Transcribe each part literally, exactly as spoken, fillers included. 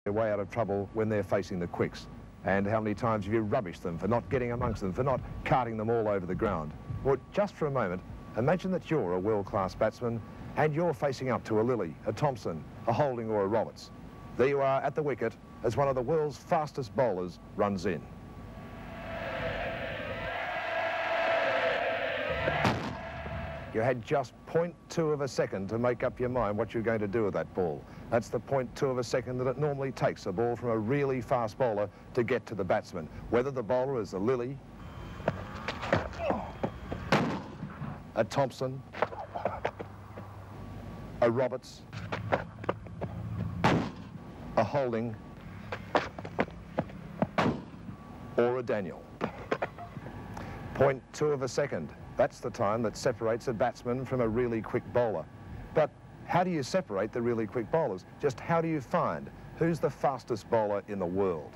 way out of trouble when they're facing the quicks. And how many times have you rubbished them for not getting amongst them, for not carting them all over the ground? Well, just for a moment, imagine that you're a world-class batsman and you're facing up to a Lillee, a Thompson, a Holding or a Roberts. There you are at the wicket as one of the world's fastest bowlers runs in. You had just point two of a second to make up your mind what you're going to do with that ball. That's the point two of a second that it normally takes a ball from a really fast bowler to get to the batsman. Whether the bowler is a Lillee, a Thompson, a Roberts, a Holding, or a Daniel. Point two of a second. That's the time that separates a batsman from a really quick bowler. But how do you separate the really quick bowlers? Just how do you find who's the fastest bowler in the world?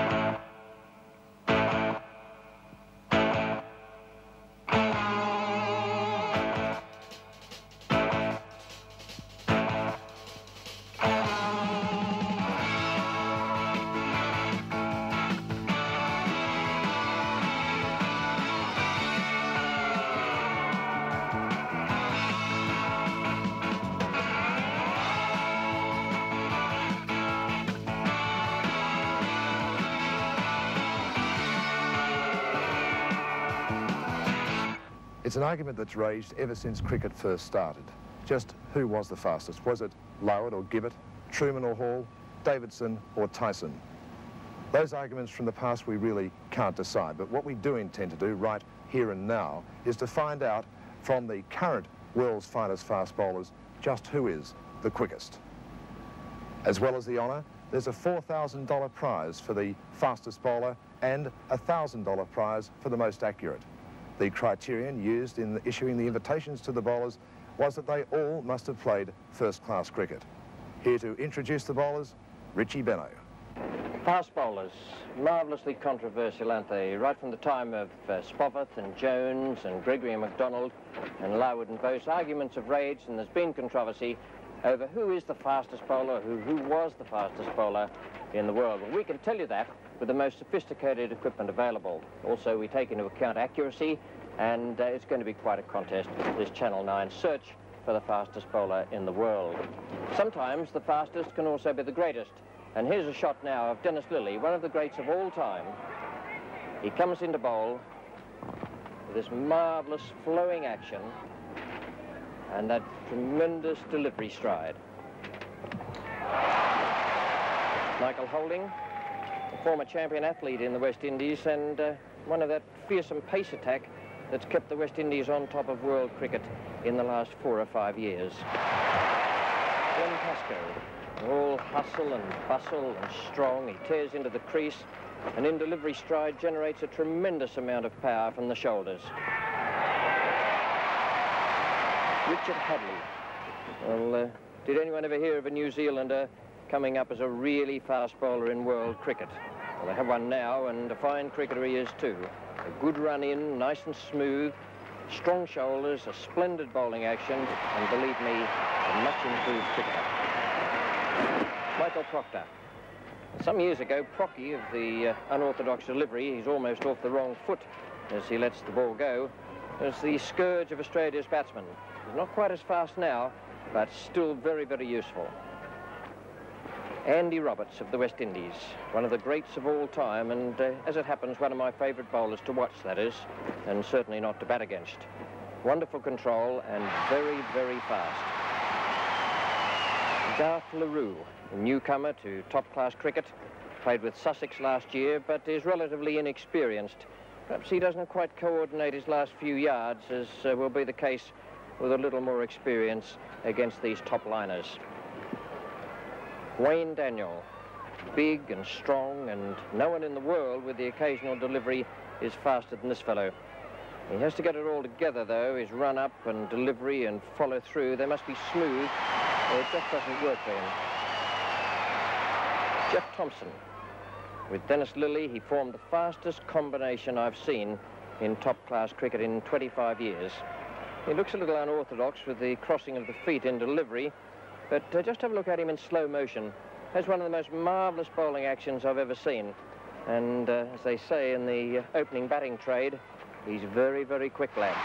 It's an argument that's raised ever since cricket first started. Just who was the fastest? Was it Loward or Gibbett, Truman or Hall, Davidson or Tyson? Those arguments from the past we really can't decide, but what we do intend to do right here and now is to find out from the current world's finest fast bowlers just who is the quickest. As well as the honour, there's a four thousand dollar prize for the fastest bowler and a one thousand dollar prize for the most accurate. The criterion used in issuing the invitations to the bowlers was that they all must have played first-class cricket. Here to introduce the bowlers, Richie Benno. Fast bowlers, marvellously controversial, aren't they? Right from the time of uh, Spofforth and Jones and Gregory and MacDonald and Loward and Bose, arguments have raged and there's been controversy over who is the fastest bowler, who, who was the fastest bowler in the world. Well, we can tell you that with the most sophisticated equipment available. Also, we take into account accuracy, and uh, it's going to be quite a contest, this Channel nine search for the fastest bowler in the world. Sometimes the fastest can also be the greatest, and here's a shot now of Dennis Lillee, one of the greats of all time. He comes into bowl with this marvellous flowing action and that tremendous delivery stride. Michael Holding, a former champion athlete in the West Indies and uh, one of that fearsome pace attack that's kept the West Indies on top of world cricket in the last four or five years. Then Pascoe, all hustle and bustle and strong. He tears into the crease and in delivery stride generates a tremendous amount of power from the shoulders. Richard Hadlee. Well, uh, did anyone ever hear of a New Zealander coming up as a really fast bowler in world cricket? Well, they have one now, and a fine cricketer he is too. A good run in, nice and smooth, strong shoulders, a splendid bowling action, and believe me, a much improved cricketer. Michael Proctor. Some years ago, Procky, of the uh, unorthodox delivery, he's almost off the wrong foot as he lets the ball go, was the scourge of Australia's batsmen. He's not quite as fast now, but still very, very useful. Andy Roberts of the West Indies, one of the greats of all time, and uh, as it happens, one of my favourite bowlers to watch, that is, and certainly not to bat against. Wonderful control and very, very fast. Garth Roux, a newcomer to top-class cricket, played with Sussex last year, but is relatively inexperienced. Perhaps he doesn't quite coordinate his last few yards, as uh, will be the case with a little more experience against these top-liners. Wayne Daniel, big and strong, and no one in the world with the occasional delivery is faster than this fellow. He has to get it all together, though, his run-up and delivery and follow-through. They must be smooth, or it just doesn't work for him. Jeff Thompson. With Dennis Lillee, he formed the fastest combination I've seen in top-class cricket in twenty-five years. He looks a little unorthodox with the crossing of the feet in delivery, but uh, just have a look at him in slow motion. That's one of the most marvellous bowling actions I've ever seen. And uh, as they say in the uh, opening batting trade, he's very, very quick lad.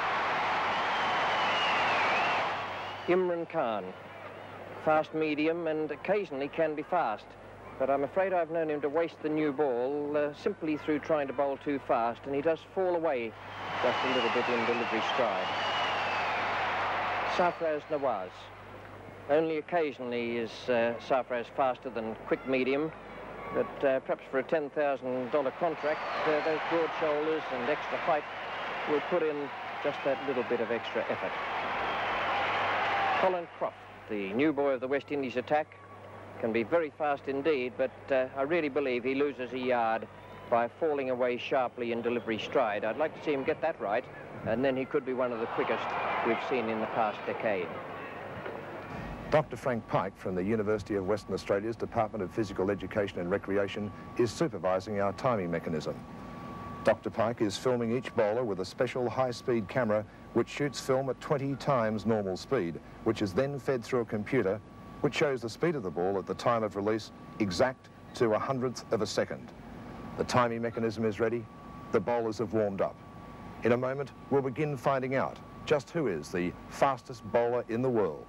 Imran Khan, fast medium and occasionally can be fast. But I'm afraid I've known him to waste the new ball uh, simply through trying to bowl too fast, and he does fall away just a little bit in delivery stride. Sarfraz Nawaz. Only occasionally is uh, Sarfraz faster than quick medium, but uh, perhaps for a ten thousand dollar contract, uh, those broad shoulders and extra height will put in just that little bit of extra effort. Colin Croft, the new boy of the West Indies attack, can be very fast indeed, but uh, I really believe he loses a yard by falling away sharply in delivery stride. I'd like to see him get that right, and then he could be one of the quickest we've seen in the past decade. Doctor Frank Pyke from the University of Western Australia's Department of Physical Education and Recreation is supervising our timing mechanism. Doctor Pyke is filming each bowler with a special high-speed camera which shoots film at twenty times normal speed, which is then fed through a computer which shows the speed of the ball at the time of release exact to a hundredth of a second. The timing mechanism is ready, the bowlers have warmed up. In a moment, we'll begin finding out just who is the fastest bowler in the world.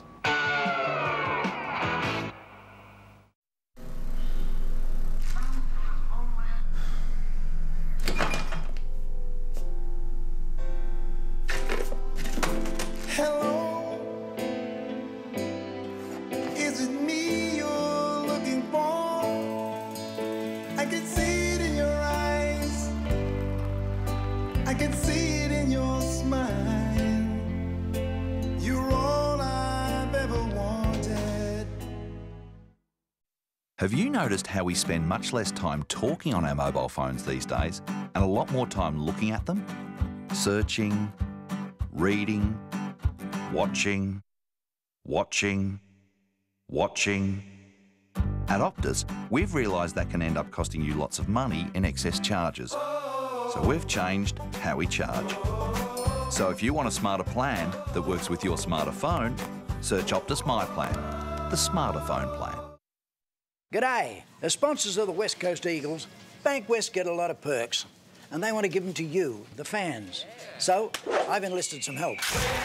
Have you noticed how we spend much less time talking on our mobile phones these days and a lot more time looking at them? Searching, reading, watching, watching, watching. At Optus, we've realised that can end up costing you lots of money in excess charges. So we've changed how we charge. So if you want a smarter plan that works with your smarter phone, search Optus My Plan, the smarter phone plan. G'day. As sponsors of the West Coast Eagles, Bankwest get a lot of perks, and they want to give them to you, the fans. So I've enlisted some help.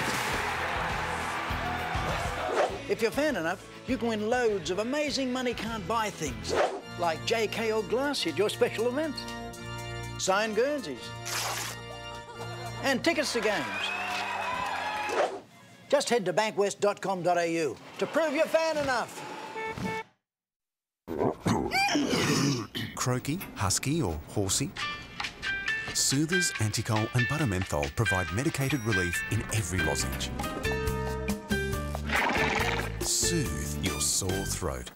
If you're fan enough, you can win loads of amazing money can't buy things, like J K or glass at your special events, signed Guernseys, and tickets to games. Just head to bankwest dot com dot A U to prove you're fan enough. Croaky, husky or horsey? Soothers, Anticol and Buttermenthol provide medicated relief in every lozenge. Soothe your sore throat.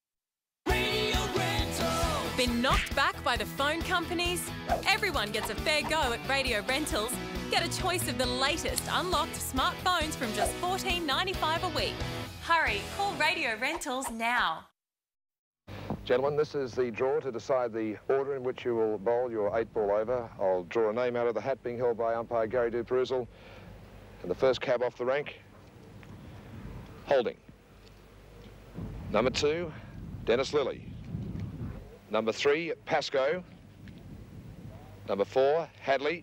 Been knocked back by the phone companies? Everyone gets a fair go at Radio Rentals. Get a choice of the latest unlocked smartphones from just fourteen ninety-five a week. Hurry, call Radio Rentals now. Gentlemen, this is the draw to decide the order in which you will bowl your eight ball over. I'll draw a name out of the hat being held by umpire Gary Duperusel. And the first cab off the rank, Holding. Number two, Dennis Lillee. Number three, Pascoe. Number four, Hadlee.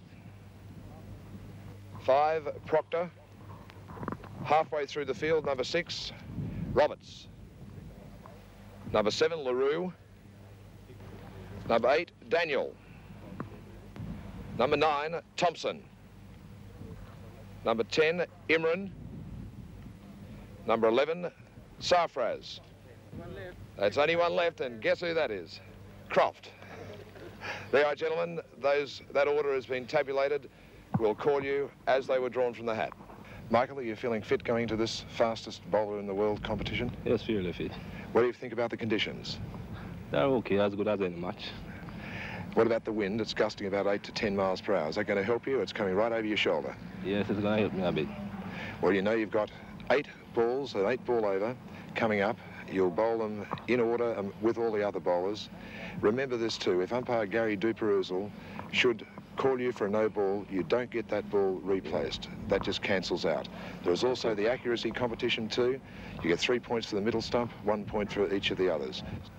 Five, Proctor. Halfway through the field, number six, Roberts. Number seven, Roux. Number eight, Daniel. Number nine, Thompson. Number ten, Imran. Number eleven, Sarfraz. That's only one left, and guess who that is? Croft. There you are, gentlemen. Those, that order has been tabulated. We'll call you as they were drawn from the hat. Michael, are you feeling fit going to this fastest bowler in the world competition? Yes, really fit. What do you think about the conditions? They're okay, as good as any match. What about the wind? It's gusting about eight to ten miles per hour. Is that going to help you? It's coming right over your shoulder. Yes, it's going to help me a bit. Well, you know you've got eight balls, an eight ball over, coming up. You'll bowl them in order um, with all the other bowlers. Remember this too, if umpire Gary Duperusel should call you for a no ball, you don't get that ball replaced. That just cancels out. There's also the accuracy competition too. You get three points for the middle stump, one point for each of the others.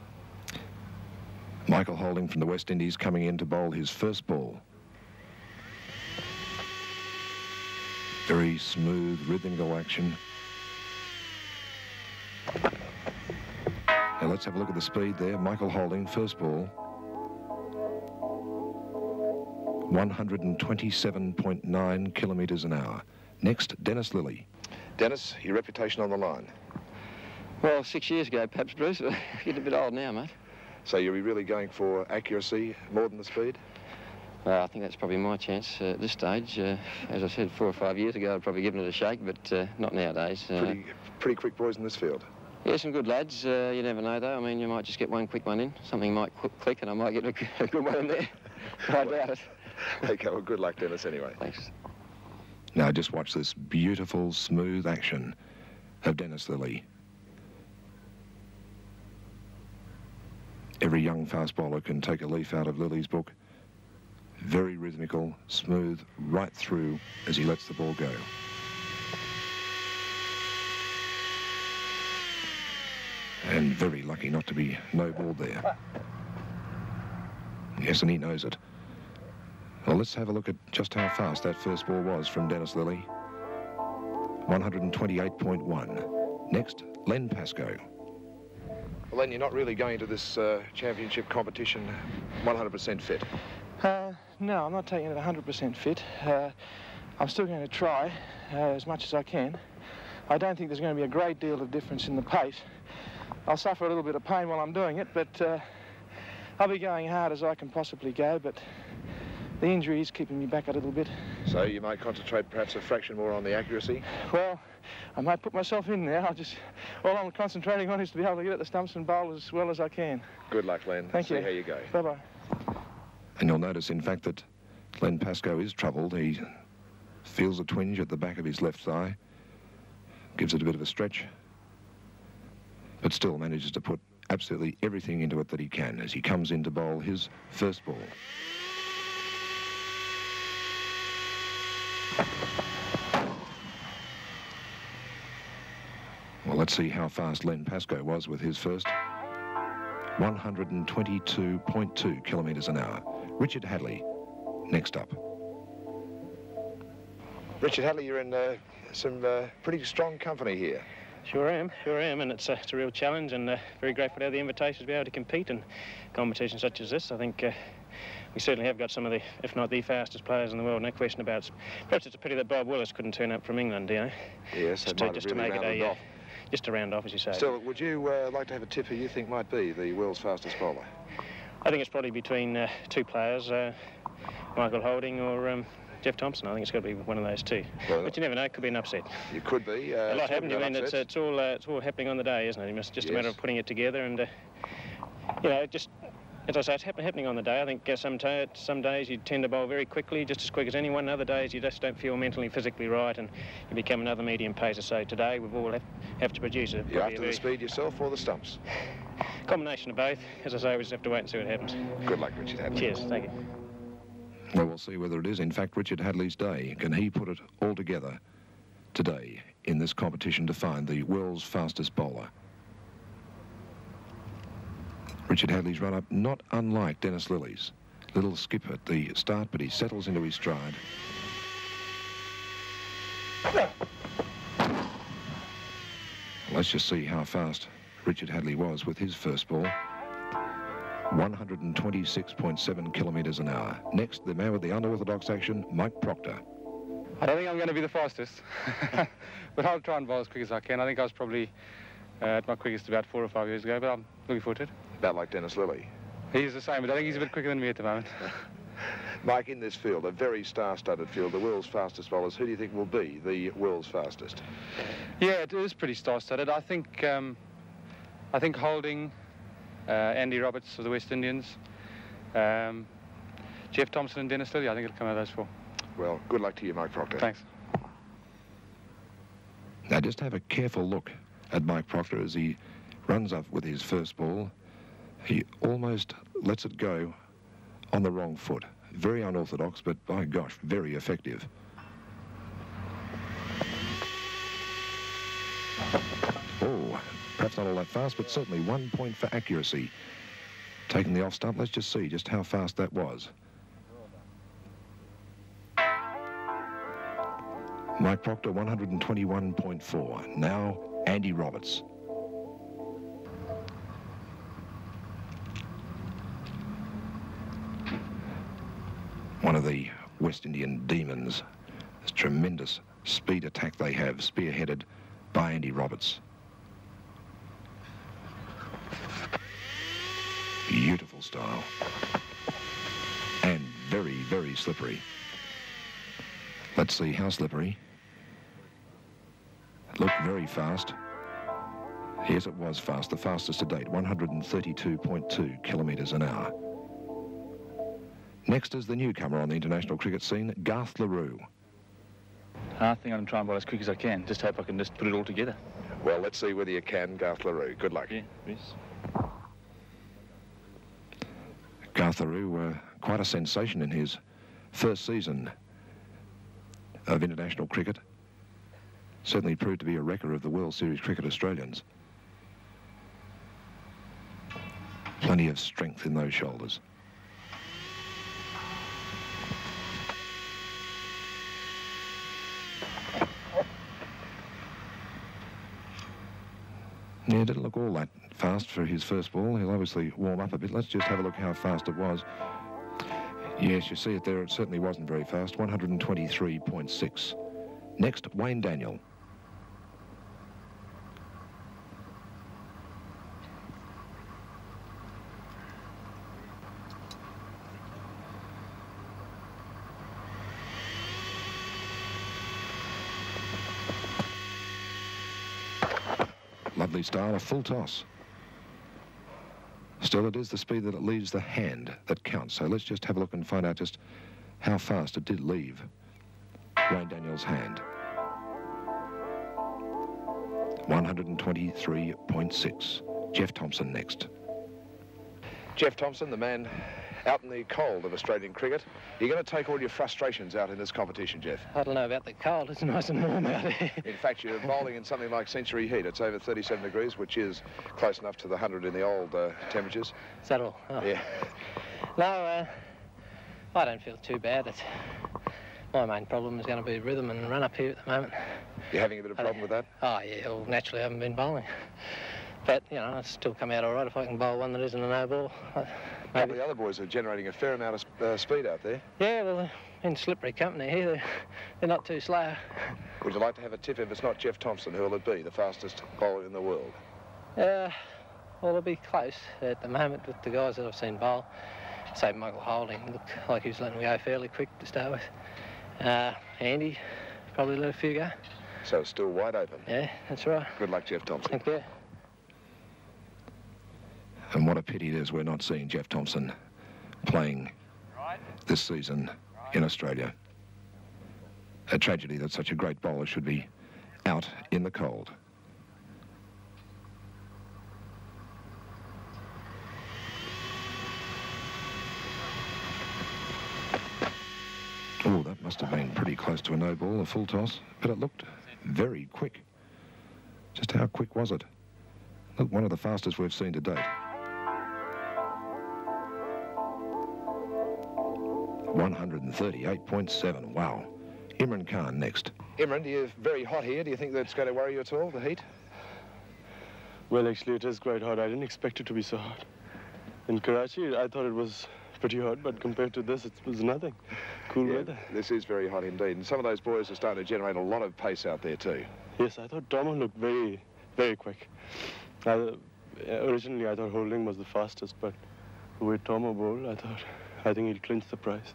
Michael Holding from the West Indies coming in to bowl his first ball. Very smooth, rhythmical action. Now let's have a look at the speed there. Michael Holding, first ball. one hundred twenty-seven point nine kilometres an hour. Next, Dennis Lillee. Dennis, your reputation on the line. Well, six years ago, perhaps, Bruce. You're getting a bit old now, mate. So you're really going for accuracy more than the speed? Well, I think that's probably my chance uh, at this stage. Uh, as I said, four or five years ago, I'd probably given it a shake, but uh, not nowadays. Uh, pretty, pretty quick boys in this field. Yeah, some good lads. Uh, you never know, though. I mean, you might just get one quick one in. Something might click, and I might get a, a good one in there. I doubt it. Okay, well, good luck, Dennis, anyway. Thanks. Now, just watch this beautiful, smooth action of Dennis Lillee. Every young fast bowler can take a leaf out of Lillee's book. Very rhythmical, smooth, right through as he lets the ball go. And very lucky not to be no-balled there. Yes, and he knows it. Well, let's have a look at just how fast that first ball was from Dennis Lillee. one hundred twenty-eight point one. Next, Len Pascoe. Well, Len, you're not really going to this uh, championship competition one hundred percent fit. Uh, no, I'm not taking it one hundred percent fit. Uh, I'm still going to try uh, as much as I can. I don't think there's going to be a great deal of difference in the pace. I'll suffer a little bit of pain while I'm doing it, but uh, I'll be going hard as I can possibly go, but the injury is keeping me back a little bit. So you might concentrate perhaps a fraction more on the accuracy? Well, I might put myself in there. I'll just, all I'm concentrating on is to be able to get at the stumps and bowl as well as I can. Good luck, Len. Thank See you. how you go. Bye-bye. And you'll notice, in fact, that Len Pascoe is troubled. He feels a twinge at the back of his left thigh, gives it a bit of a stretch, but still manages to put absolutely everything into it that he can as he comes in to bowl his first ball. Well, let's see how fast Len Pascoe was with his first. one hundred twenty-two point two kilometres an hour. Richard Hadlee, next up. Richard Hadlee, you're in uh, some uh, pretty strong company here. Sure am, sure am, and it's, uh, it's a real challenge, and uh, very grateful to have the invitation to be able to compete in competitions such as this. I think uh, we certainly have got some of the, if not the fastest players in the world, no question about it. Perhaps it's a pity that Bob Willis couldn't turn up from England, you know? Yes, just it to, might just have really to make it rounded a, uh, off. just to round off, as you say. Still, would you uh, like to have a tip who you think might be the world's fastest bowler? I think it's probably between uh, two players, uh, Michael Holding or um, Jeff Thompson. I think it's got to be one of those two. Well, but you never know, it could be an upset. You could be. Uh, a lot happened. I mean, it's, it's, all, uh, it's all happening on the day, isn't it? It's just yes. a matter of putting it together and, uh, you know, just, as I say, it's happen happening on the day. I think uh, some, some days you tend to bowl very quickly, just as quick as anyone. Other days you just don't feel mentally, physically right, and you become another medium pacer. So today we've all have, have to produce a... You're after the speed yourself or the stumps? Combination of both. As I say, we just have to wait and see what happens. Good luck, Richard Hadlee. Cheers, thank you. Well, we'll see whether it is, in fact, Richard Hadlee's day. Can he put it all together today in this competition to find the world's fastest bowler? Richard Hadlee's run up, not unlike Dennis Lillee's. Little skip at the start, but he settles into his stride. Let's just see how fast Richard Hadlee was with his first ball. one hundred twenty-six point seven kilometres an hour. Next, the man with the unorthodox action, Mike Proctor. I don't think I'm going to be the fastest, but I'll try and bowl as quick as I can. I think I was probably uh, at my quickest about four or five years ago, but I'm looking forward to it. About like Dennis Lillee. He's the same, but I think he's a bit quicker than me at the moment. Mike, in this field, a very star-studded field, the world's fastest bowlers, who do you think will be the world's fastest? Yeah, it is pretty star-studded. I think, um, I think Holding, uh, Andy Roberts of the West Indians, um, Jeff Thompson and Dennis Lillee. I think it'll come out of those four. Well, good luck to you, Mike Proctor. Thanks. Now, just have a careful look at Mike Proctor as he runs up with his first ball. He almost lets it go on the wrong foot. very unorthodox, but by gosh, very effective. Oh, perhaps not all that fast, but certainly one point for accuracy. Taking the off stump, let's just see just how fast that was. Mike Proctor, one hundred twenty-one point four. Now, Andy Roberts. One of the West Indian demons. This tremendous speed attack they have, spearheaded by Andy Roberts. Beautiful style. And very, very slippery. Let's see how slippery. It looked very fast. Yes, it was fast, the fastest to date, one hundred thirty-two point two kilometres an hour. Next is the newcomer on the international cricket scene, Garth Roux. I think I'm going to try and bowl as quick as I can. Just hope I can just put it all together. Well, let's see whether you can, Garth Roux. Good luck. Yeah, yes. Garth Roux, uh, quite a sensation in his first season of international cricket. Certainly proved to be a wrecker of the World Series cricket Australians. Plenty of strength in those shoulders. Yeah, it didn't look all that fast for his first ball. He'll obviously warm up a bit. Let's just have a look how fast it was. Yes, you see it there. It certainly wasn't very fast. one hundred twenty-three point six. Next, Wayne Daniel. Lovely style, a full toss. Still, it is the speed that it leaves the hand that counts. So let's just have a look and find out just how fast it did leave Wayne Daniel's hand. one hundred twenty-three point six. Jeff Thompson next. Jeff Thompson, the man out in the cold of Australian cricket. You're going to take all your frustrations out in this competition, Jeff. I don't know about the cold. It's nice and warm out here. In fact, you're bowling in something like century heat. It's over thirty-seven degrees, which is close enough to the one hundred in the old uh, temperatures. Is that all? Oh. Yeah. No, uh, I don't feel too bad. It's, my main problem is going to be rhythm and run up here at the moment. You're having a bit of problem with that? Oh, yeah. Well, naturally, I haven't been bowling. But, you know, I'll still come out all right if I can bowl one that isn't a no ball. A couple of the other boys are generating a fair amount of uh, speed out there. Yeah, well, they're in slippery company here. They're, they're not too slow. Would you like to have a tip if it's not Jeff Thompson? Who will it be, the fastest bowler in the world? Uh, well, it'll be close at the moment with the guys that I've seen bowl. Say Michael Holding looked like he was letting me go fairly quick to start with. Uh, Andy probably let a few go. So it's still wide open? Yeah, that's right. Good luck, Jeff Thompson. Thank you. And what a pity it is we're not seeing Jeff Thompson playing this season in Australia. A tragedy that such a great bowler should be out in the cold. Oh, that must have been pretty close to a no ball, a full toss, but it looked very quick. Just how quick was it? Look, one of the fastest we've seen to date. one hundred thirty-eight point seven, wow. Imran Khan next. Imran, you're very hot here. Do you think that's going to worry you at all, the heat? Well, actually, it is quite hot. I didn't expect it to be so hot. In Karachi, I thought it was pretty hot, but compared to this, it was nothing. Cool Yeah, weather. this is very hot indeed. And some of those boys are starting to generate a lot of pace out there too. Yes, I thought Tomo looked very, very quick. Uh, originally, I thought Holding was the fastest, but the way Tomo bowled, I thought, I think he'd clinch the prize.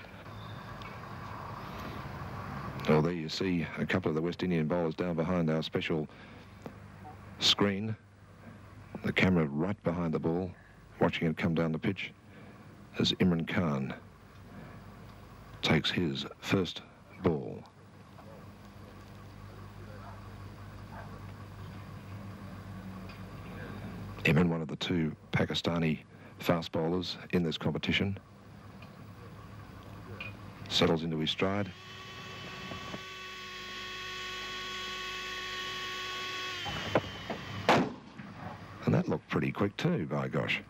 Well, there you see a couple of the West Indian bowlers down behind our special screen. The camera right behind the ball, watching it come down the pitch as Imran Khan takes his first ball. Imran, one of the two Pakistani fast bowlers in this competition. Settles into his stride. And that looked pretty quick too, by gosh.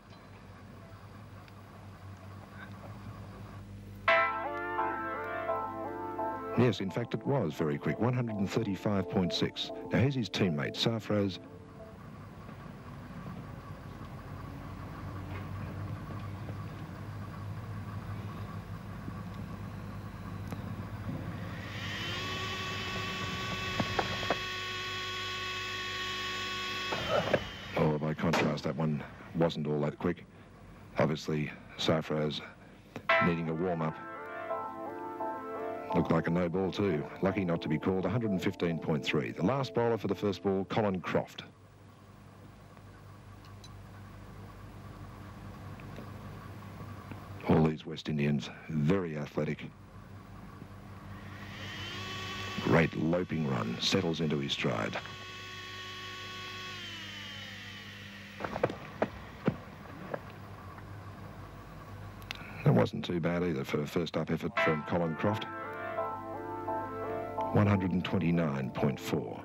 Yes, in fact, it was very quick, one thirty-five point six. Now, here's his teammate, Sarfraz. Oh, by contrast, that one wasn't all that quick. Obviously, Sarfraz needing a warm-up. Looked like a no ball too. Lucky not to be called. one fifteen point three. The last bowler for the first ball, Colin Croft. All these West Indians, very athletic. Great loping run, settles into his stride. That wasn't too bad either for a first up effort from Colin Croft. one twenty-nine point four.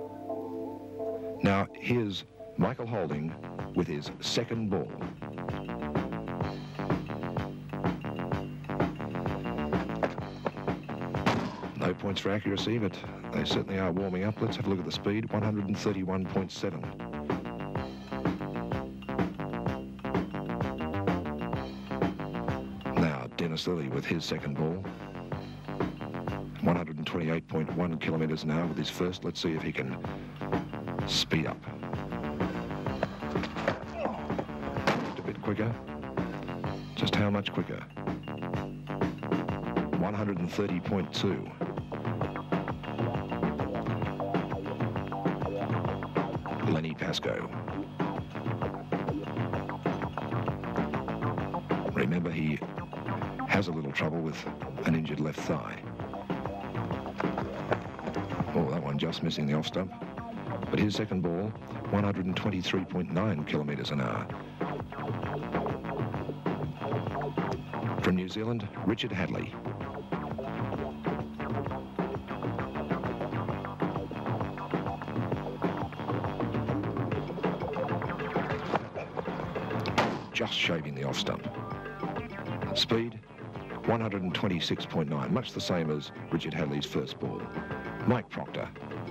Now, here's Michael Holding with his second ball. No points for accuracy, but they certainly are warming up. Let's have a look at the speed, one thirty-one point seven. Now, Dennis Lillee with his second ball. one twenty-eight point one kilometres an hour with his first. Let's see if he can speed up. Just a bit quicker. Just how much quicker? one thirty point two. Lenny Pascoe. Remember, he has a little trouble with an injured left thigh. Oh, that one just missing the off stump. But his second ball, one twenty-three point nine kilometres an hour. From New Zealand, Richard Hadlee. Just shaving the off stump. Speed, one twenty-six point nine, much the same as Richard Hadlee's first ball. Mike Proctor.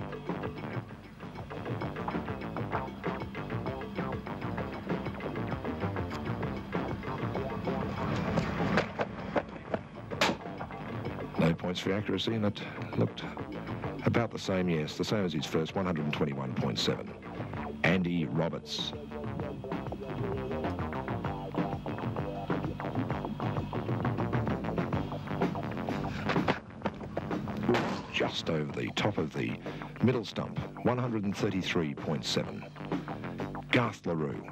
No points for accuracy, and it looked about the same, yes, the same as his first, one twenty-one point seven. Andy Roberts. Just over the top of the middle stump, one thirty-three point seven. Garth Roux.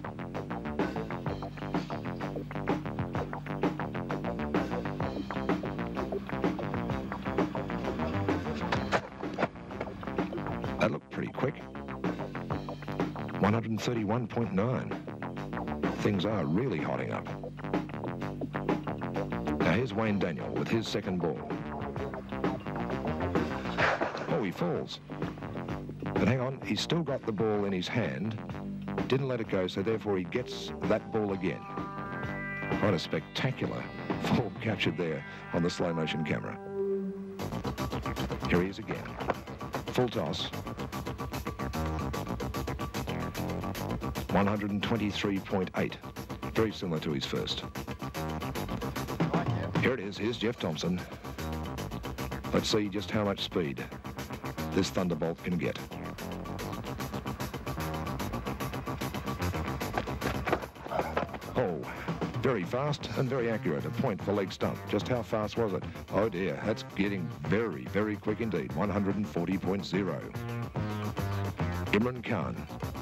That looked pretty quick. one thirty-one point nine. Things are really hotting up. Now here's Wayne Daniel with his second ball. Oh, he falls. But hang on, he's still got the ball in his hand. Didn't let it go, so therefore he gets that ball again. Quite a spectacular fall captured there on the slow motion camera. Here he is again. Full toss. one twenty-three point eight. Very similar to his first. Here it is. Here's Jeff Thompson. Let's see just how much speed this thunderbolt can get. Oh, very fast and very accurate. A point for leg stump. Just how fast was it? Oh dear, that's getting very, very quick indeed. one forty point zero. Imran Khan.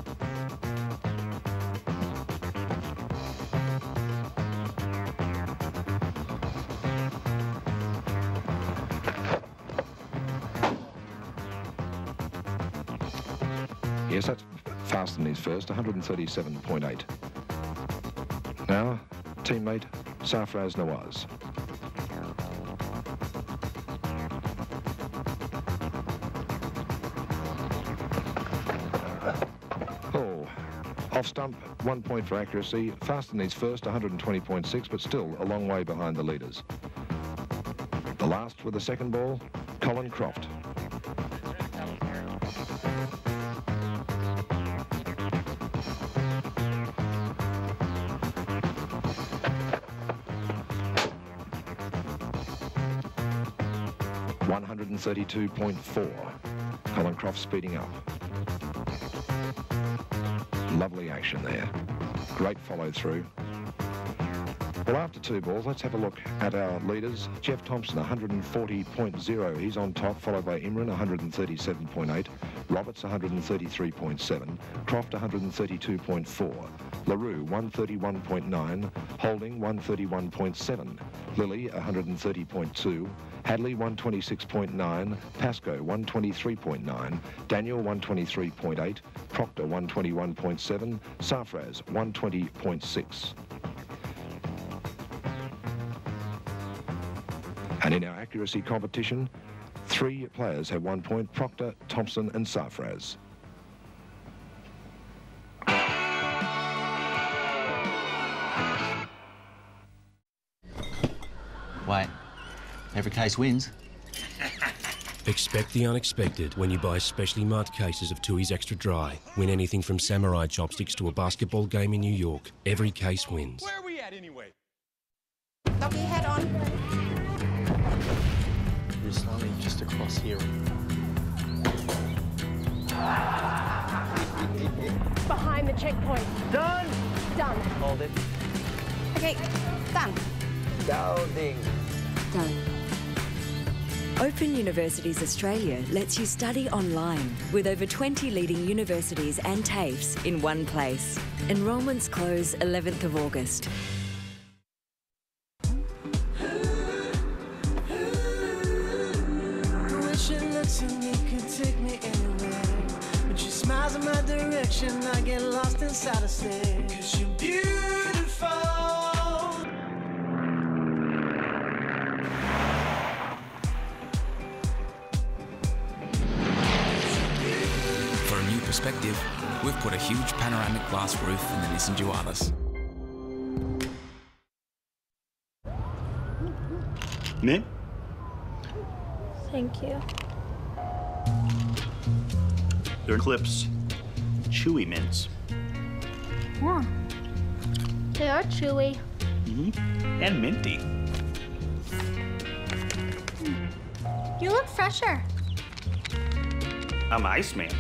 Yes, that's faster than his first, one thirty-seven point eight. Now, teammate Sarfraz Nawaz. Off stump, one point for accuracy. Fast in his first, one hundred twenty point six, but still a long way behind the leaders. The last with the second ball, Colin Croft. one hundred thirty-two point four. Colin Croft speeding up. Lovely action there. Great follow through. Well, after two balls, let's have a look at our leaders. Jeff Thompson, one hundred forty point zero. He's on top, followed by Imran, one hundred thirty-seven point eight. Roberts, one hundred thirty-three point seven. Croft, one hundred thirty-two point four. Roux, one thirty-one point nine. Holding, one thirty-one point seven. Lillee, one hundred thirty point two. Hadlee, one twenty-six point nine. Pascoe, one twenty-three point nine. Daniel, one twenty-three point eight. Proctor, one twenty-one point seven. Sarfraz, one twenty point six. And in our accuracy competition, three players have one point: Proctor, Thompson and Sarfraz. Wait, every case wins. Expect the unexpected when you buy specially marked cases of Tooheys Extra Dry. Win anything from samurai chopsticks to a basketball game in New York. Every case wins. Where are we at anyway? Knock your head on. You're slowly just across here. Behind the checkpoint. Done. Done. Hold it. Okay, done. Loading. Done. Open Universities Australia lets you study online with over twenty leading universities and TAFEs in one place. Enrolments close eleventh of August. In my direction, I get lost inside a stare. 'Cause you're beautiful. For a new perspective, we've put a huge panoramic glass roof in the Nissan Dualis. Mint? Thank you. They're Eclipse chewy mints. Yeah. They are chewy. Mm-hmm. And minty. You look fresher. I'm Iceman.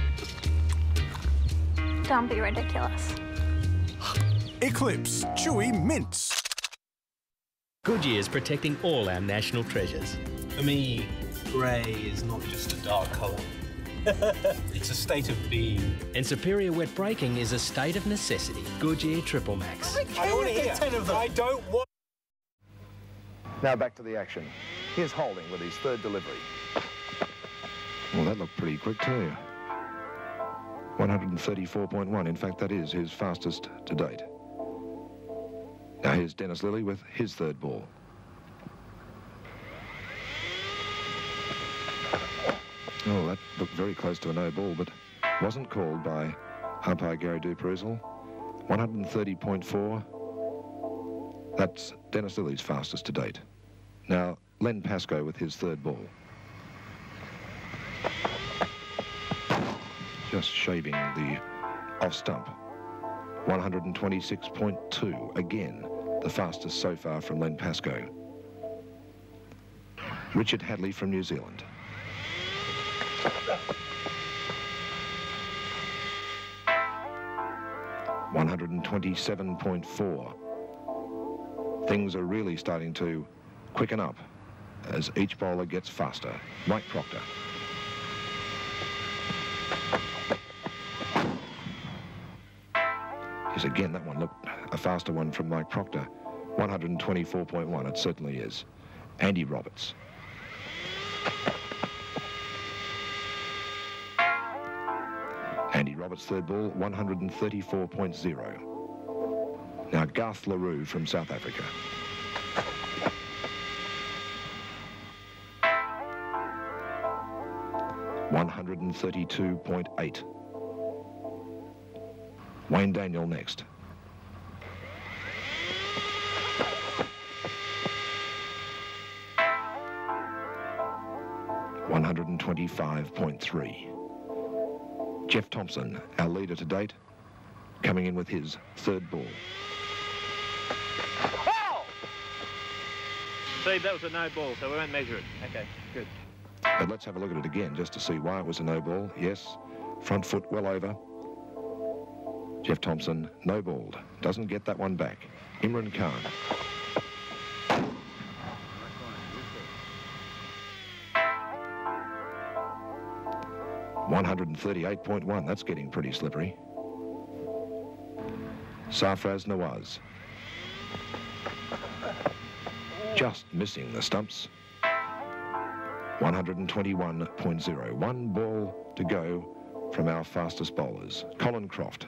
Don't be ridiculous. Eclipse chewy mints. Goodyear's protecting all our national treasures. For me, grey is not just a dark colour. It's a state of being. And superior wet braking is a state of necessity. Goodyear Triple Max. I don't want to hear ten of them. I don't want... Now back to the action. Here's Holding with his third delivery. Well, that looked pretty quick too. one hundred thirty-four point one. In fact, that is his fastest to date. Now here's Dennis Lillee with his third ball. Oh, that looked very close to a no ball, but wasn't called by umpire Gary Duperusel. one hundred thirty point four. That's Dennis Lillee's fastest to date. Now, Len Pascoe with his third ball. Just shaving the off stump. one hundred twenty-six point two, again, the fastest so far from Len Pascoe. Richard Hadlee from New Zealand. one hundred twenty-seven point four. Things are really starting to quicken up as each bowler gets faster. Mike Proctor. Yes, again, that one looked a faster one from Mike Proctor. one hundred twenty-four point one, it certainly is. Andy Roberts. Andy Roberts' third ball, one hundred thirty-four point zero. Now Garth Roux from South Africa. one hundred thirty-two point eight. Wayne Daniel next. one hundred twenty-five point three. Jeff Thompson, our leader to date, coming in with his third ball. Ball! See, that was a no ball, so we won't measure it. Okay, good. But let's have a look at it again just to see why it was a no ball. Yes, front foot well over. Jeff Thompson, no balled. Doesn't get that one back. Imran Khan. one hundred thirty-eight point one, that's getting pretty slippery. Sarfraz Nawaz. Just missing the stumps. one hundred twenty-one point zero. One ball to go from our fastest bowlers. Colin Croft.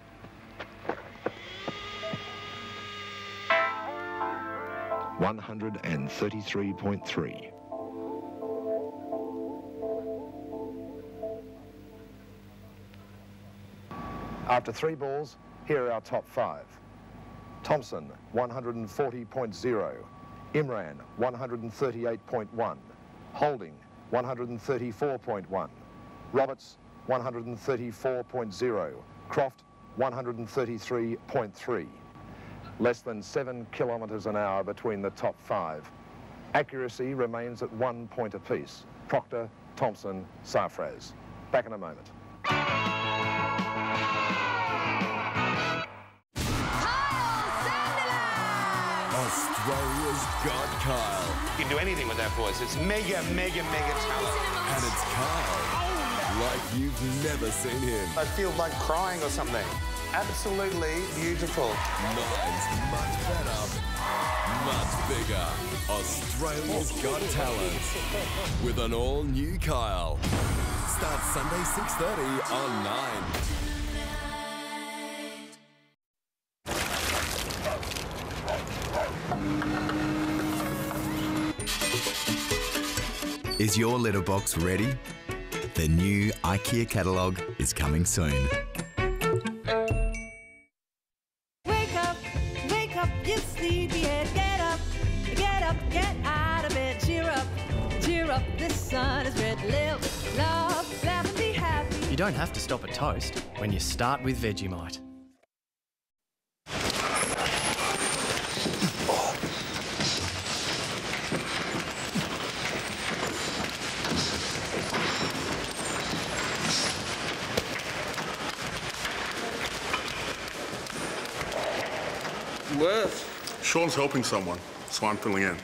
one hundred thirty-three point three. After three balls, here are our top five. Thompson, one hundred forty point zero. Imran, one hundred thirty-eight point one. Holding, one hundred thirty-four point one. Roberts, one hundred thirty-four point zero. Croft, one hundred thirty-three point three. Less than seven kilometres an hour between the top five. Accuracy remains at one point apiece. Proctor, Thompson, Sarfraz. Back in a moment. Australia's got Kyle. You can do anything with that voice. It's mega, mega, mega talent. And it's Kyle, like you've never seen him. I feel like crying or something. Absolutely beautiful. Mine's much better, much bigger. Australia's got talent with an all-new Kyle. Starts Sunday six thirty on nine. Is your litter box ready? The new IKEA catalogue is coming soon. Wake up, wake up, you sleepyhead. Get up, get up, get out of bed. Cheer up, cheer up, the sun is red. Live, love, laugh and be happy. You don't have to stop at toast when you start with Vegemite. Worth. Sean's helping someone, so I'm filling in.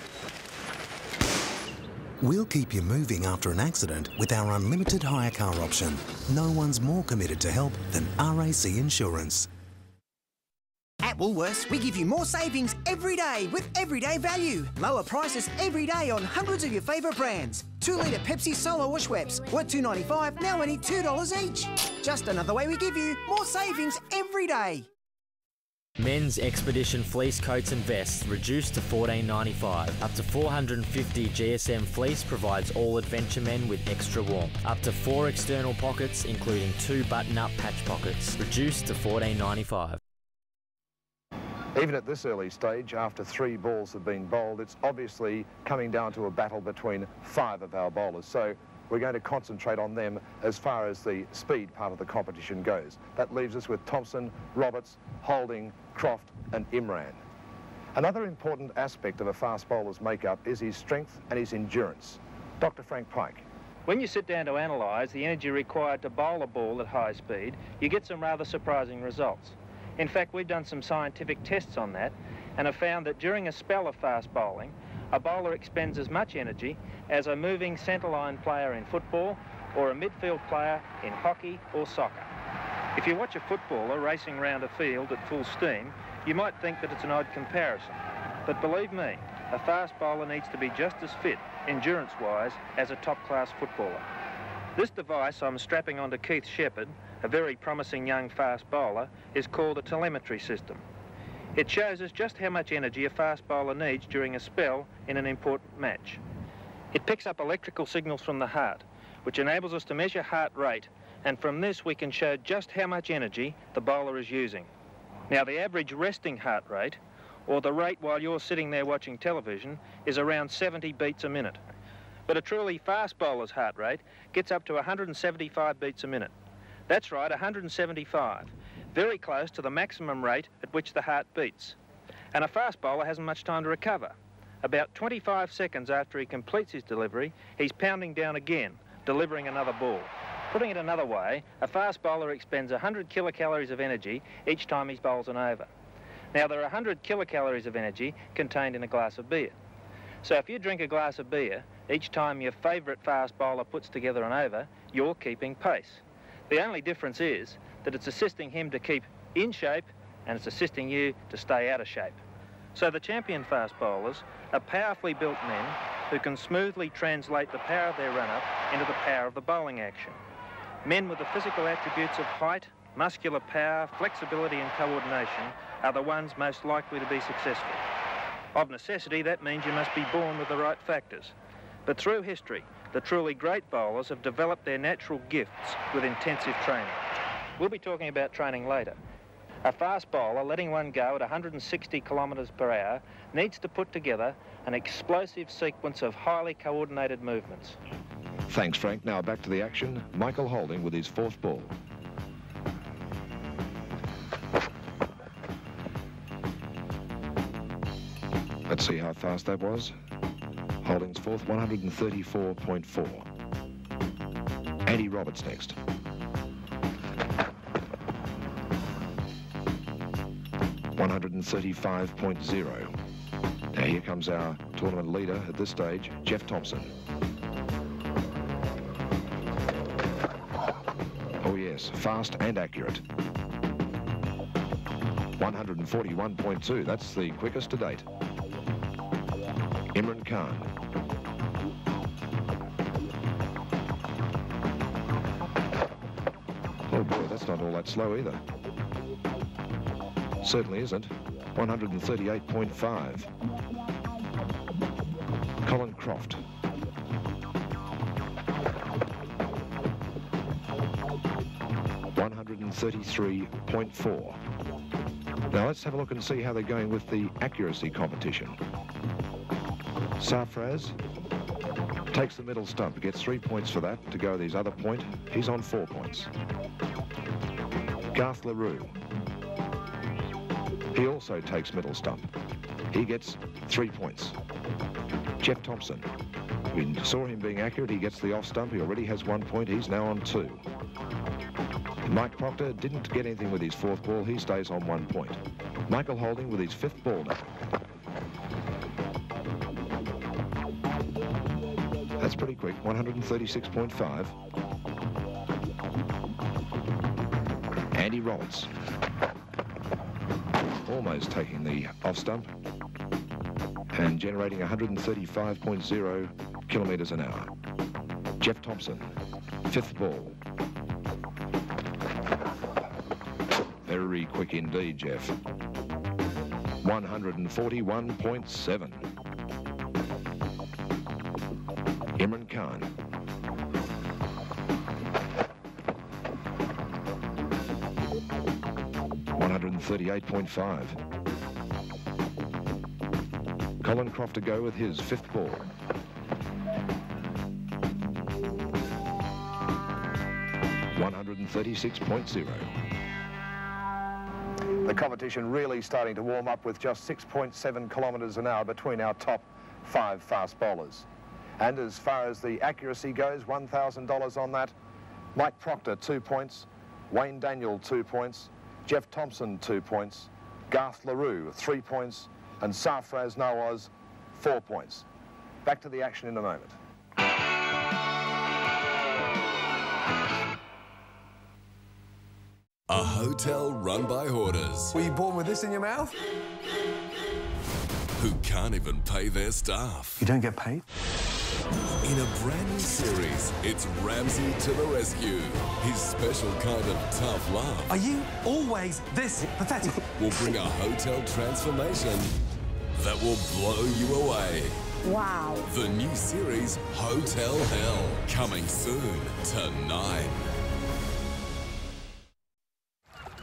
We'll keep you moving after an accident with our unlimited hire car option. No one's more committed to help than R A C Insurance. At Woolworths, we give you more savings every day with everyday value. Lower prices every day on hundreds of your favourite brands. Two litre Pepsi Solo or Schweppes were two ninety-five, now only two dollars each. Just another way we give you more savings every day. Men's Expedition fleece coats and vests reduced to fourteen ninety-five. Up to four hundred fifty G S M fleece provides all adventure men with extra warmth. Up to four external pockets, including two button-up patch pockets. Reduced to fourteen ninety-five. Even at this early stage, after three balls have been bowled, it's obviously coming down to a battle between five of our bowlers. So we're going to concentrate on them as far as the speed part of the competition goes. That leaves us with Thompson, Roberts, Holding, Croft and Imran. Another important aspect of a fast bowler's makeup is his strength and his endurance. Dr Frank Pyke. When you sit down to analyse the energy required to bowl a ball at high speed, you get some rather surprising results. In fact, we've done some scientific tests on that and have found that during a spell of fast bowling, a bowler expends as much energy as a moving centre-line player in football or a midfield player in hockey or soccer. If you watch a footballer racing around a field at full steam, you might think that it's an odd comparison. But believe me, a fast bowler needs to be just as fit, endurance-wise, as a top-class footballer. This device I'm strapping onto Keith Shepherd, a very promising young fast bowler, is called a telemetry system. It shows us just how much energy a fast bowler needs during a spell in an important match. It picks up electrical signals from the heart, which enables us to measure heart rate and from this we can show just how much energy the bowler is using. Now, the average resting heart rate, or the rate while you're sitting there watching television, is around seventy beats a minute. But a truly fast bowler's heart rate gets up to one hundred seventy-five beats a minute. That's right, one hundred seventy-five. Very close to the maximum rate at which the heart beats. And a fast bowler hasn't much time to recover. About twenty-five seconds after he completes his delivery, he's pounding down again, delivering another ball. Putting it another way, a fast bowler expends one hundred kilocalories of energy each time he bowls an over. Now, there are one hundred kilocalories of energy contained in a glass of beer. So if you drink a glass of beer, each time your favourite fast bowler puts together an over, you're keeping pace. The only difference is that it's assisting him to keep in shape and it's assisting you to stay out of shape. So the champion fast bowlers are powerfully built men who can smoothly translate the power of their run-up into the power of the bowling action. Men with the physical attributes of height, muscular power, flexibility and coordination are the ones most likely to be successful. Of necessity, that means you must be born with the right factors. But through history, the truly great bowlers have developed their natural gifts with intensive training. We'll be talking about training later. A fast bowler letting one go at one hundred sixty kilometres per hour needs to put together an explosive sequence of highly coordinated movements. Thanks, Frank. Now back to the action. Michael Holding with his fourth ball. Let's see how fast that was. Holding's fourth, one hundred thirty-four point four. Andy Roberts next. one hundred thirty-five point zero. Now here comes our tournament leader at this stage, Jeff Thompson. Oh yes, fast and accurate. one hundred forty-one point two, that's the quickest to date. Imran Khan. Oh boy, that's not all that slow either. Certainly isn't. one hundred thirty-eight point five. Colin Croft. one hundred thirty-three point four. Now let's have a look and see how they're going with the accuracy competition. Sarfraz takes the middle stump, gets three points for that to go with his other point. He's on four points. Garth Roux. He also takes middle stump. He gets three points. Jeff Thompson. We saw him being accurate. He gets the off stump. He already has one point. He's now on two. Mike Proctor didn't get anything with his fourth ball. He stays on one point. Michael Holding with his fifth ball now. That's pretty quick, one hundred thirty-six point five. Andy Roberts. Almost taking the off stump and generating one hundred thirty-five point zero kilometres an hour. Jeff Thompson, fifth ball. Very quick indeed, Jeff. one hundred forty-one point seven. Imran Khan. one hundred thirty-eight point five. Colin Croft to go with his fifth ball. one hundred thirty-six point zero. The competition really starting to warm up with just six point seven kilometres an hour between our top five fast bowlers. And as far as the accuracy goes, one thousand dollars on that. Mike Proctor, two points. Wayne Daniel, two points. Jeff Thompson, two points. Garth Roux, three points. And Sarfraz Nawaz, four points. Back to the action in a moment. A hotel run by hoarders. Were you born with this in your mouth? Who can't even pay their staff. You don't get paid? In a brand new series, it's Ramsey to the rescue. His special kind of tough love. Are you always this pathetic? Will bring a hotel transformation that will blow you away. Wow. The new series, Hotel Hell, coming soon to Nine.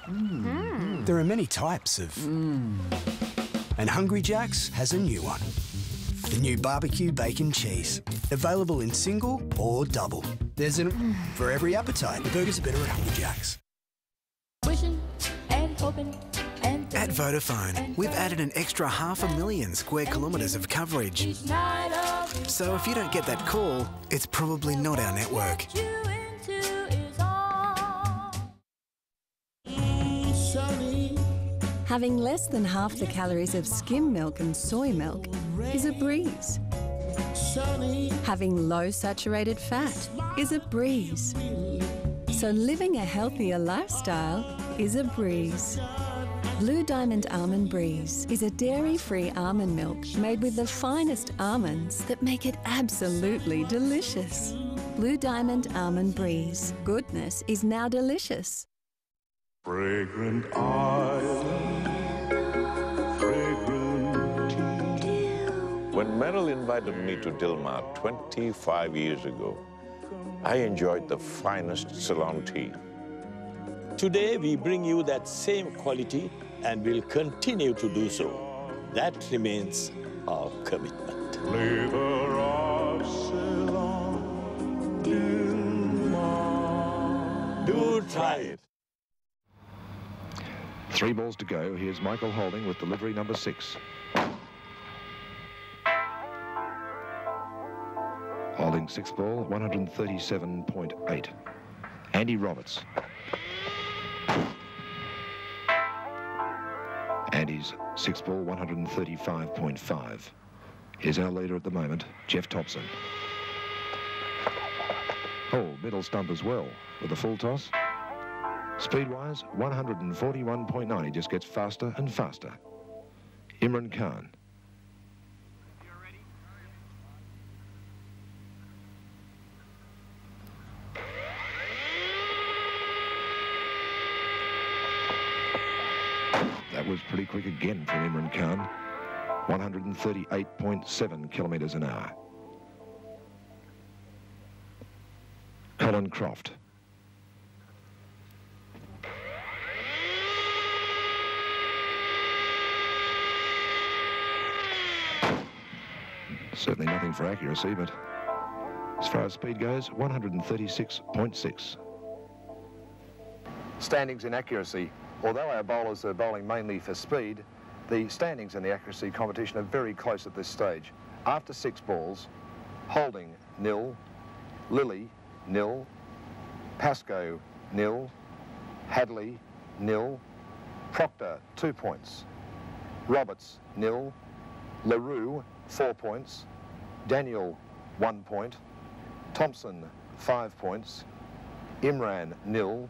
There are many types of... And Hungry Jack's has a new one. The new barbecue bacon cheese. Available in single or double. There's an for every appetite. The burgers are better at Hungry Jack's. Wishing and hoping and At Vodafone, we've added an extra half a million square kilometres of coverage. So if you don't get that call, it's probably not our network. Having less than half the calories of skim milk and soy milk is a breeze. Having low saturated fat is a breeze. So living a healthier lifestyle is a breeze. Blue Diamond Almond Breeze is a dairy-free almond milk made with the finest almonds that make it absolutely delicious. Blue Diamond Almond Breeze. Goodness is now delicious. Fragrant island, fragrant tea. When Merrill invited me to Dilmah twenty-five years ago, I enjoyed the finest Ceylon tea. Today we bring you that same quality and will continue to do so. That remains our commitment. Flavor of Ceylon, Dilmah. Do try it. Three balls to go. Here's Michael Holding with delivery number six. Holding six ball, one thirty-seven point eight. Andy Roberts. Andy's six ball, one thirty-five point five. Here's our leader at the moment, Jeff Thompson. Oh, middle stump as well with a full toss. Speed-wise, one forty-one point nine. He just gets faster and faster. Imran Khan. That was pretty quick again from Imran Khan. one thirty-eight point seven kilometres an hour. Colin Croft. Certainly nothing for accuracy, but as far as speed goes, one thirty-six point six. Standings in accuracy. Although our bowlers are bowling mainly for speed, the standings in the accuracy competition are very close at this stage. After six balls, Holding, nil. Lillee, nil. Pascoe, nil. Hadlee, nil. Proctor, two points. Roberts, nil. Roux, four points. Daniel, one point. Thompson, five points. Imran, nil.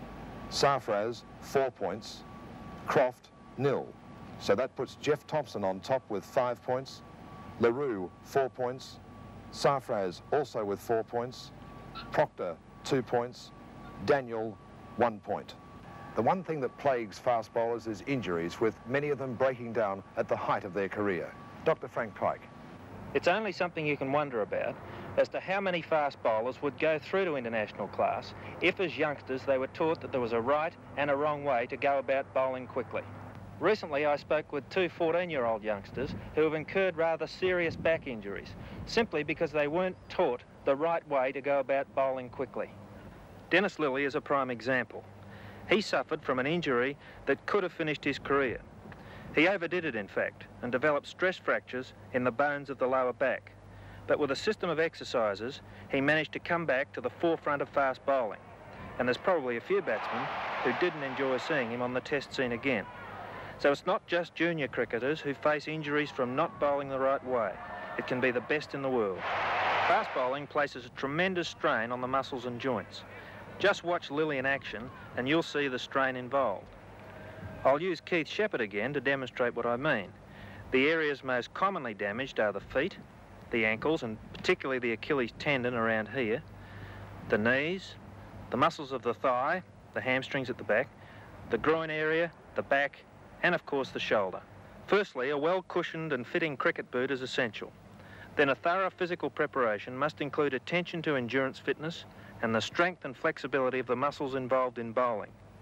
Sarfraz, four points. Croft, nil. So that puts Jeff Thompson on top with five points. Roux, four points. Sarfraz also with four points. Proctor, two points. Daniel, one point. The one thing that plagues fast bowlers is injuries, with many of them breaking down at the height of their career. Doctor Frank Pyke. It's only something you can wonder about as to how many fast bowlers would go through to international class if, as youngsters, they were taught that there was a right and a wrong way to go about bowling quickly. Recently, I spoke with two fourteen-year-old youngsters who have incurred rather serious back injuries, simply because they weren't taught the right way to go about bowling quickly. Dennis Lillee is a prime example. He suffered from an injury that could have finished his career. He overdid it, in fact, and developed stress fractures in the bones of the lower back. But with a system of exercises, he managed to come back to the forefront of fast bowling. And there's probably a few batsmen who didn't enjoy seeing him on the test scene again. So it's not just junior cricketers who face injuries from not bowling the right way. It can be the best in the world. Fast bowling places a tremendous strain on the muscles and joints. Just watch Lillee in action and you'll see the strain involved. I'll use Keith Shepherd again to demonstrate what I mean. The areas most commonly damaged are the feet, the ankles, and particularly the Achilles tendon around here, the knees, the muscles of the thigh, the hamstrings at the back, the groin area, the back, and of course the shoulder. Firstly, a well-cushioned and fitting cricket boot is essential. Then a thorough physical preparation must include attention to endurance fitness and the strength and flexibility of the muscles involved in bowling.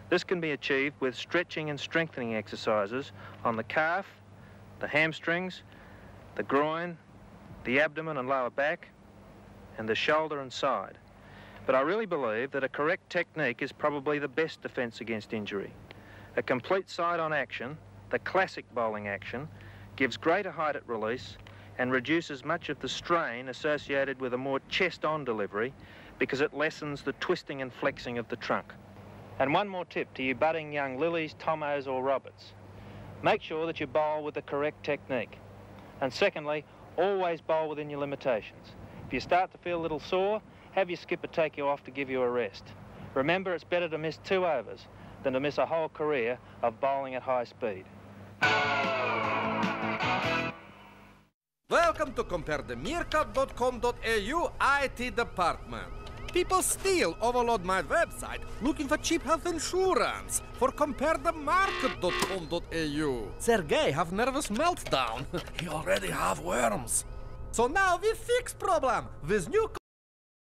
This can be achieved with stretching and strengthening exercises on the calf, the hamstrings, the groin, the abdomen and lower back, and the shoulder and side. But I really believe that a correct technique is probably the best defence against injury. A complete side-on action, the classic bowling action, gives greater height at release and reduces much of the strain associated with a more chest-on delivery because it lessens the twisting and flexing of the trunk. And one more tip to you budding young Lillees, Tommos or Roberts. Make sure that you bowl with the correct technique. And secondly, always bowl within your limitations. If you start to feel a little sore, have your skipper take you off to give you a rest. Remember, it's better to miss two overs than to miss a whole career of bowling at high speed. Welcome to compare the meerkat dot com dot A U I T department. People still overload my website looking for cheap health insurance for compare the market dot com dot A U. Sergey have nervous meltdown. He already have worms. So now we fix problem with new